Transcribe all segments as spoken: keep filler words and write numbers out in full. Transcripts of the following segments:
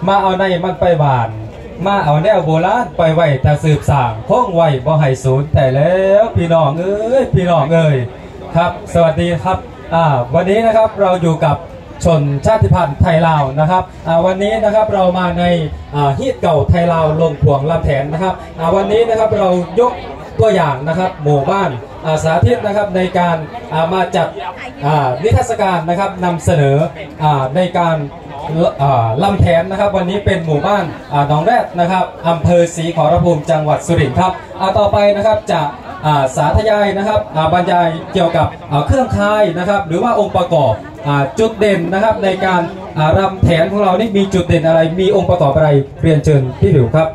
มาเอาในมันไปหวานมาเอาแนวโบราณไปไว้แต่สืบสานคงไว้บ่ให้สูญแต่แล้วพี่น้องเอ้ยพี่น้องเอ้ยครับสวัสดีครับอ่าวันนี้นะครับเราอยู่กับชนชาติพันธุ์ไทยลาวนะครับอ่าวันนี้นะครับเรามาในอ่าฮีตเก่าไทยลาวลงพวงลำแผนนะครับอ่าวันนี้นะครับเรายกตัวอย่างนะครับหมู่บ้านอาสาธิตนะครับในการามาจัดนิทรรศการนะครับนำเสนอในการลำแผนนะครับวันนี้เป็นหมู่บ้านหนองแรดนะครับอำเภอศรีขอรภูมิจังหวัดสุรินทร์ครับต่อไปนะครับจะสาธยายนะครับบรรยายเกี่ยวกับเครื่องคายนะครับหรือว่าองค์ประกอบจุดเด่นนะครับในการรำแผนของเรานี่มีจุดเด่นอะไรมีองค์ประกอบอะไรเรียนเชิญพี่หลิวครับ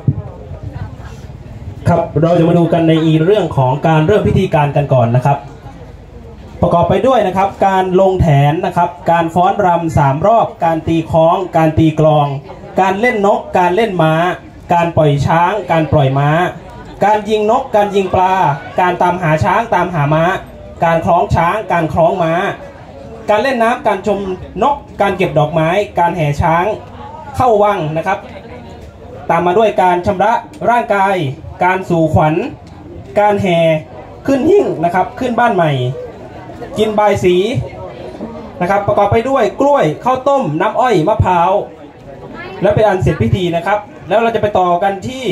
ครับเราจะมาดูกันในอีเรื่องของการเริ่มพิธีการกันก่อนนะครับประกอบไปด้วยนะครับการลงแถนนะครับการฟ้อนรำสามรอบการตีคล้องการตีกลองการเล่นนกการเล่นม้าการปล่อยช้างการปล่อยม้าการยิงนกการยิงปลาการตามหาช้างตามหาม้าการคล้องช้างการคล้องม้าการเล่นน้ำการชมนกการเก็บดอกไม้การแห่ช้างเข้าวังนะครับตามมาด้วยการชำระร่างกายการสู่ขวัญการแห่ขึ้นหิ้งนะครับขึ้นบ้านใหม่กินบายสีนะครับประกอบไปด้วยกล้วยข้าวต้มน้ำอ้อยมะพร้าวและเป็นอันเสร็จพิธีนะครับแล้วเราจะไปต่อกันที่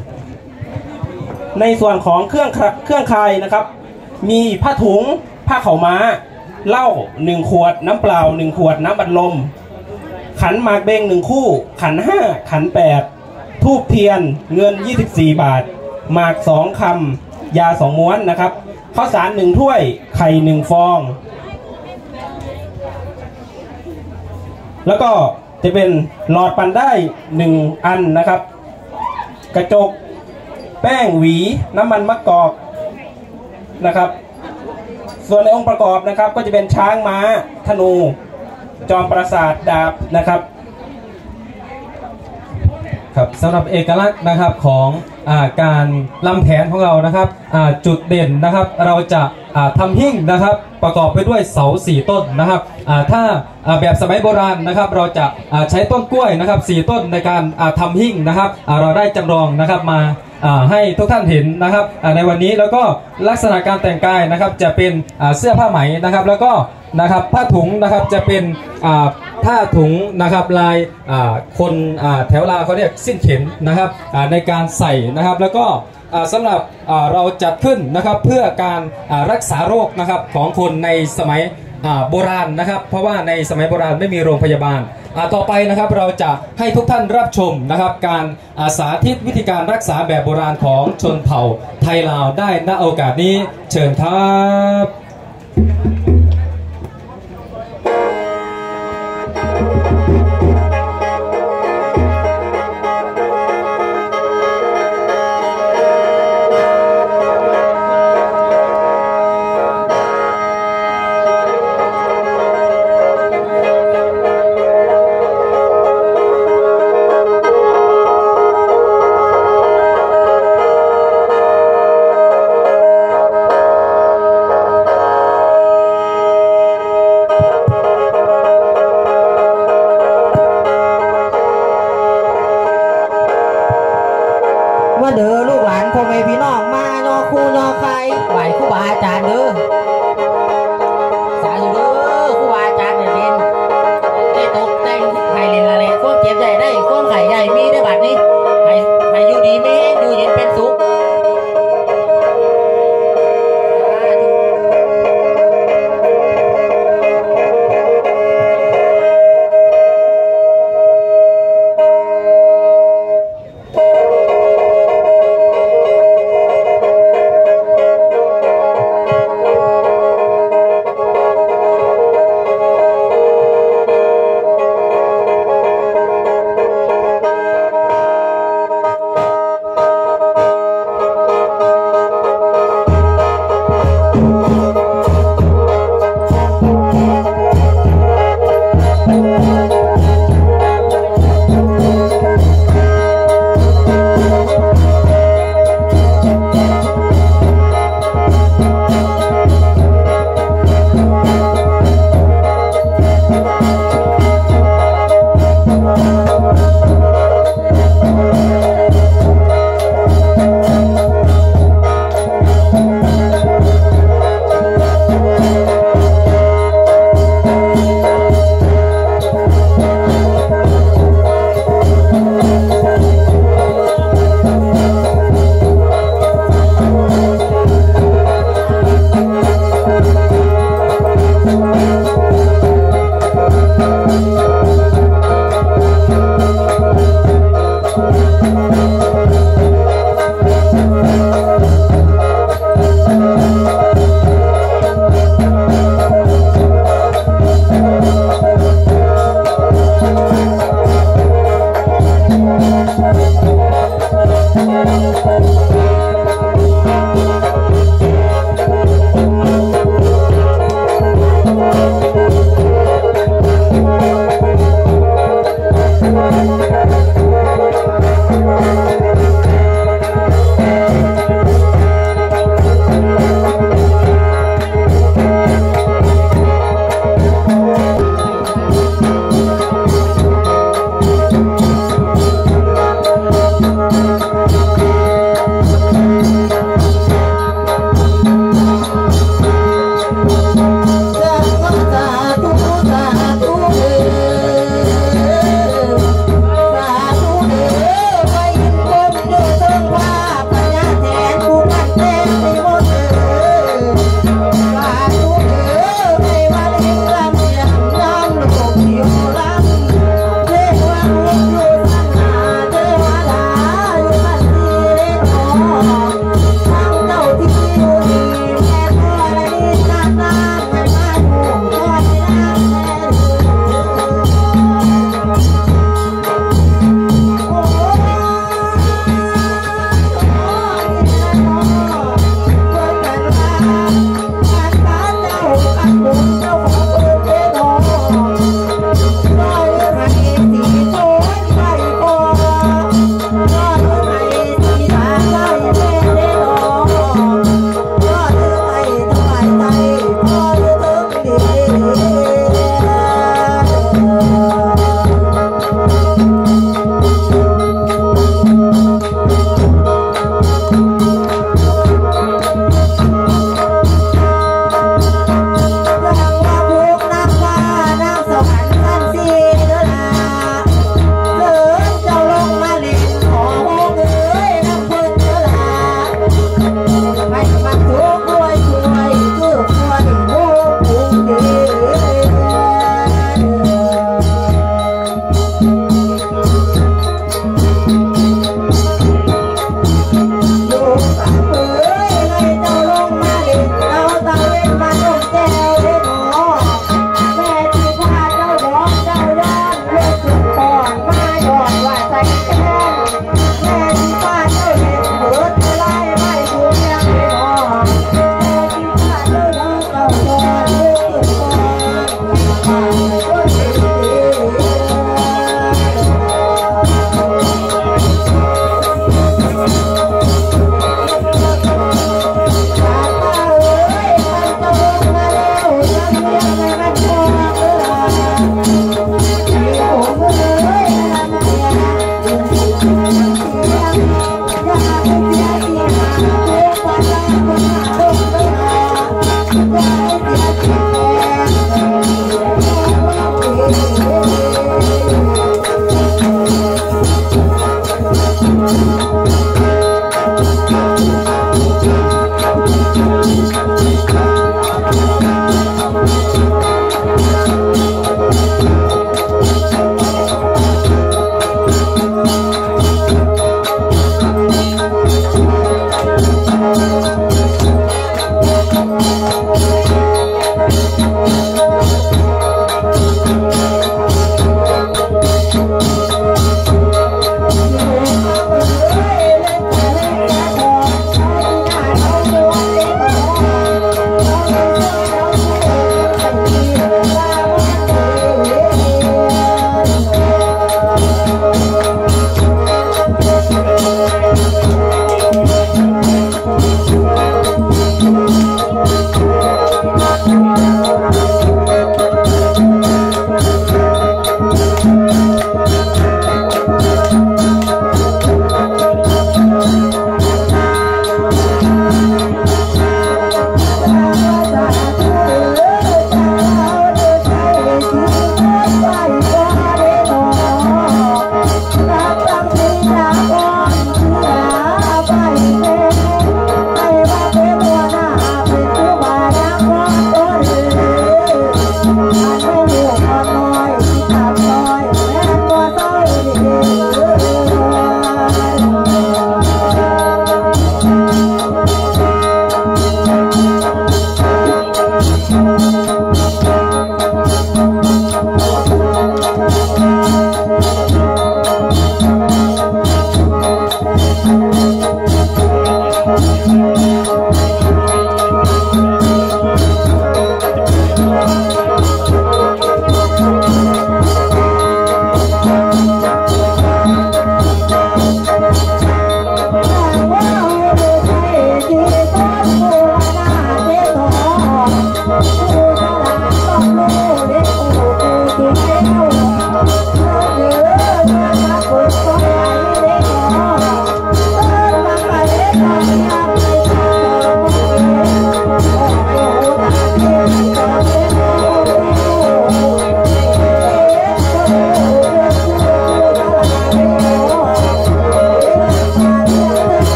ในส่วนของเครื่องเครื่องคายนะครับมีผ้าถุงผ้าเข่าม้าเหล้าหนึ่งขวดน้ำเปล่าหนึ่งขวดน้ำบัดลมขันหมากเบงหนึ่งคู่ขันห้าขันแปดทูบเทียนเงินยี่สิบสี่บาทหมากสองคำยาสองม้วนนะครับข้าวสารหนึ่งถ้วยไข่หนึ่งฟองแล้วก็จะเป็นหลอดปั่นได้หนึ่งอันนะครับกระจกแป้งหวีน้ำมันมะกอกนะครับส่วนในองค์ประกอบนะครับก็จะเป็นช้างม้าธนูจอมปราสาทดาบนะครับครับสำหรับเอกลักษณ์นะครับของอาการลำแผนของเรานะครับจุดเด่นนะครับเราจะทำหิ้งนะครับประกอบไปด้วยเสาสี่ต้นนะครับถ้าแบบสมัยโบราณนะครับเราจะใช้ต้นกล้วยนะครับสี่ต้นในการทำหิ้งนะครับเราได้จำลองนะครับมาให้ทุกท่านเห็นนะครับในวันนี้แล้วก็ลักษณะการแต่งกายนะครับจะเป็นเสื้อผ้าไหมนะครับแล้วก็นะครับผ้าถุงนะครับจะเป็นผ้าถุงนะครับลายคนแถวลาวเขาเรียกสิ้นเข็นนะครับในการใส่นะครับแล้วก็สำหรับเราจัดขึ้นนะครับเพื่อการรักษาโรคนะครับของคนในสมัยโบราณนะครับเพราะว่าในสมัยโบราณไม่มีโรงพยาบาลต่อไปนะครับเราจะให้ทุกท่านรับชมนะครับการสาธิตวิธีการรักษาแบบโบราณของชนเผ่าไทยลาวได้ณโอกาสนี้เชิญครับครับ